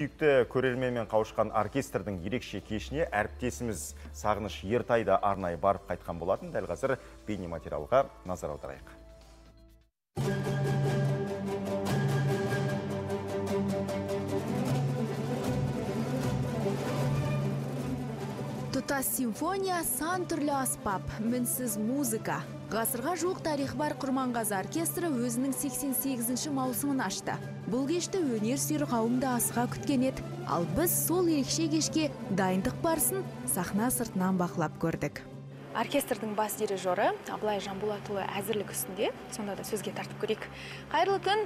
Сүйікті көрерменмен қауышқан оркестрдің ерекше кешіне әріптесіміз Сағыныш Ертай да арнайы барып қайтқан болатын. Дәл қазір бейнематериалға назар аударайық. Тұтас симфония, сан түрлі аспап, мінсіз музыка. Ғасырға жуық тарих бар Құрманғазы оркестрі өзінің 88-ші маусымын ашты. Бұл кешті өнер сүйер қауымды асыға күткен еді. Ал біз сол ерекше кешке дайындық барысын сахна сыртынан бақылап көрдік. Оркестрдің бас дирижері Абылай Жанболатұлы әзірлік үстінде, сонда да сөзге тартып көрейік. Қайырлы күн.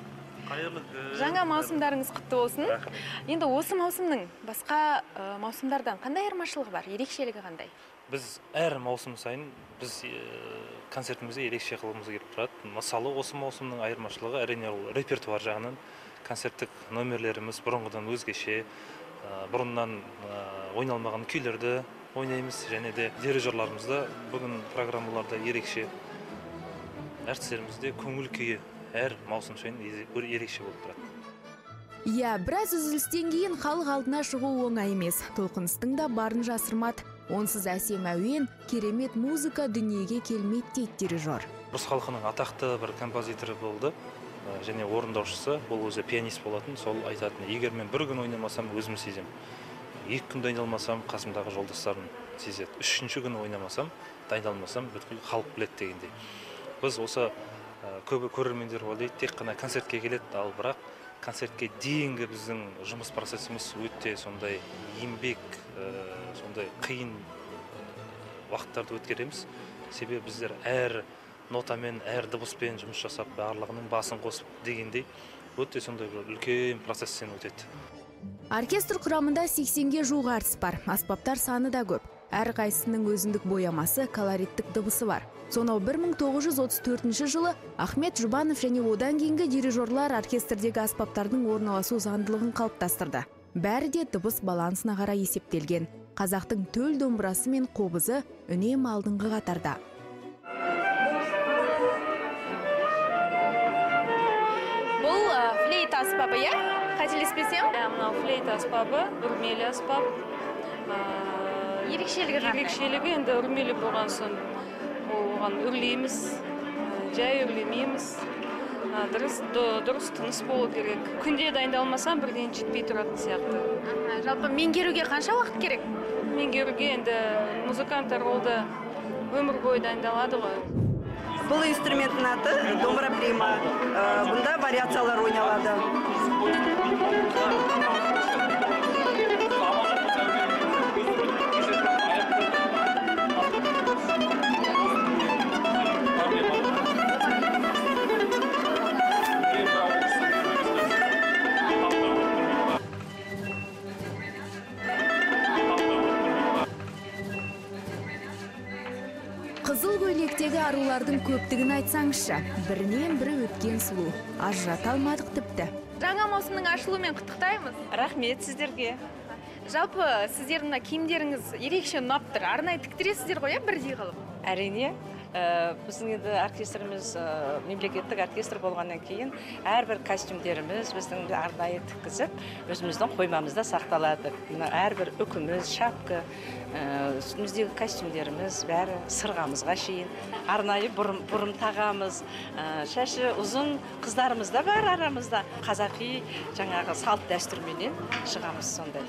Жаңа маусымдарыңыз құтты болсын. Енді осы маусымның басқа маусымдардан қандай айырмашылығы бар? Ерекшелігі қандай? Біз әр маусым сайын біз концертімізде ерекше қылғымыз келіп тұрады. Мысалы, осы маусымның айырмашылығы әрине ол репертуар жағынан концерттік номерлеріміз бұрынғыдан өзгеше, бұрыннан ойналмаған күйлерді ойнаймыз, және де дирижерларымызда бүгін программаларда ерекше, әртістерімізде көңіл күйі әр маусым сайын ерекше болып тұрады. Иә, біраз үзілістен кейін халық алдына шығу оңай емес. Толқыныстың да барын жасырмады. Онсыз әсем әуен, керемет музыка дүниеге келмейді дейді дирижер. Орыс халқының атақты бір композиторы болды, және орындаушысы, бұл өзі пианист болатын, сол айтатын: егер мен бір күн ойнамасам, өзім сезем. 2 күн дайындалмасам, қасымдағы жолдастарым сезеді. 3-ші күн ойнамасам, дайындалмасам, бүткіл халық біледі дегендей. Біз осы көбі көрермендер ойлайды, тек қана концертке келеді, ал бірақ концертке дейінгі біздің жұмыс процесіміз өте сондай еңбек, сондай қиын уақыттарды өткереміз. Себебі біздер әр нотамен, әр дыбыспен жұмыс жасап, барлығының басын қосып дегендей, өте сондай үлкен процесстен өтеді. Оркестр құрамында 80-ге жуық әртіс бар. Аспаптар саны да көп. Әр қайсының өзіндік боямасы, колориттік дыбысы бар. Сонау 1934 жылы Ахмет Жұбанов және одан кейінгі дирижерлар оркестрдегі аспаптардың орналасу заңдылығын қалыптастырды. Бәрі де дыбыс балансына қарай есептелген. Қазақтың төл домбырасы мен қобызы үнем алдыңғы қатарда. Бұл флейта аспабы, иә? Қателеспесем? Мынау флейта аспабы, үрмелі аспап. Ерекшелігі енді үрмелі болған соң оған үрлейміз, жай үрлемейміз. Дұрыс тыныс болу керек. Күнде дайындалмасам, бірден жетпей тұратын сияқты. Жалпы меңгеруге қанша уақыт керек? Меңгеруге енді музыканттар олды өмір бойы дайындалады ғой. Бұл инструменттің аты домбыра прима. Бұнда вариациялар ойналады. Қызыл көйлектегі арулардың көптігін айтсаңызшы, бірінен бірі өткен сұлу. Ажырата алмадық тіпті. Жаңа маусымның ашылуымен құттықтаймыз. Рахмет сіздерге. Жалпы сіздердің киімдеріңіз ерекше ұнап тұр. Арнайы тіктіресіздер ғой, бірдей қылып? Әрине, біздің енді оркестріміз мемлекеттік оркестр болғаннан кейін әрбір костюмдеріміз біздің арнайы тіккізіп, өзіміздің қоймамызда сақталады. Әрбір үкіміз, шапка, үстіміздегі костюмдеріміз бәрі сырғамызға шейін. Арнайы бұрым тағамыз, шашы ұзын қыздарымыз да бар арамызда. Қазақи жаңағы салт дәстүрменен шығамыз сондай.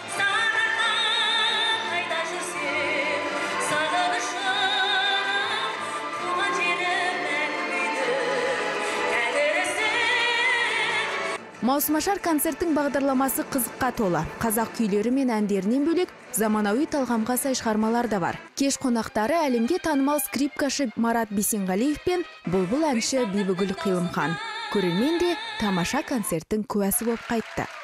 Маусымашар концерттің бағдарламасы қызыққа толы. Қазақ күйлері мен әндерінен бөлек заманауи талғамға сай шығармалар да бар. Кеш қонақтары әлемге танымал скрипкашы Марат Бейсенғалиев пен бұлбұл әнші Бибігүл Қилымхан. Көрермен де тамаша концерттің куәсі болып қайтты.